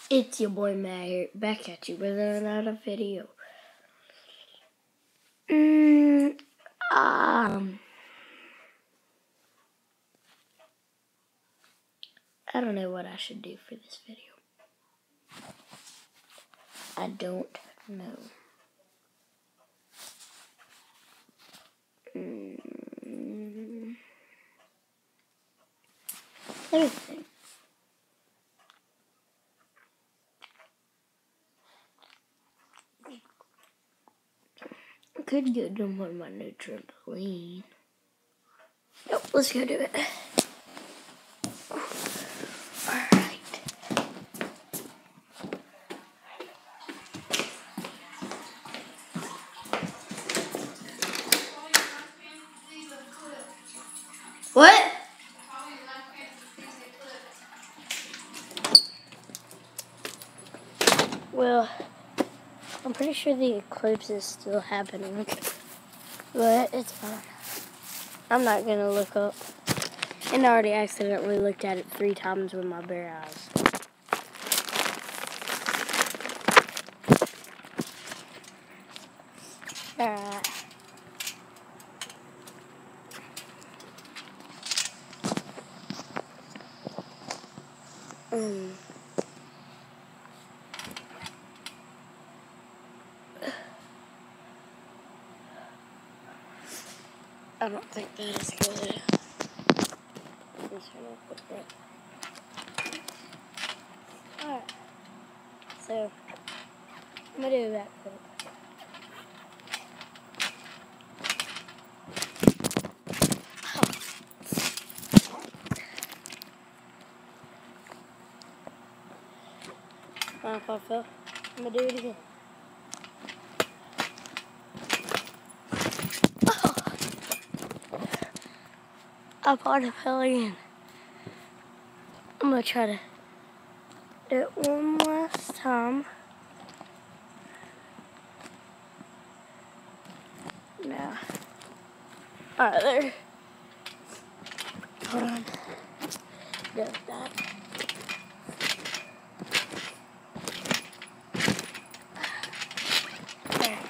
It's your boy Matt here, back at you with another video. I don't know what I should do for this video. I don't know. Let me think. I could go to my new trampoline. Nope, let's go do it. Alright. What? Well, I'm pretty sure the eclipse is still happening, but it's fine. I'm not gonna look up. And I already accidentally looked at it 3 times with my bare eyes. Alright. I don't think that is good. Alright. So, I'm gonna do a backflip. If I fell, I'm gonna do it again. Oh. I thought I fell again. I'm gonna try to do it one last time. No. Alright, there. Hold on. Go with that. There.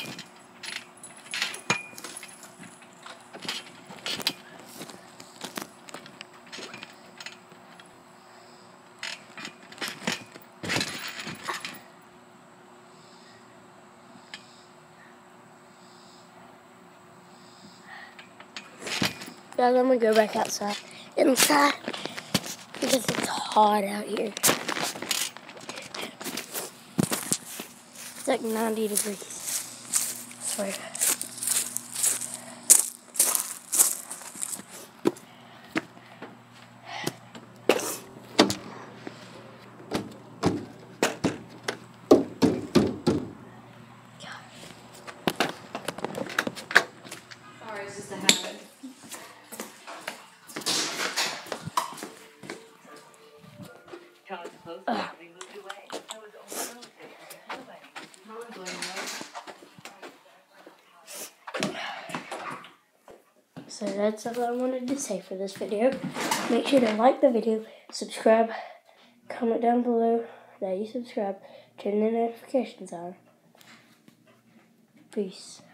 Guys, I'm gonna go back inside, because it's hot out here. It's like 90 degrees, I swear. Sorry, it's just a habit. So that's all I wanted to say for this video. Make sure to like the video, subscribe, comment down below that you subscribe, turn the notifications on. Peace.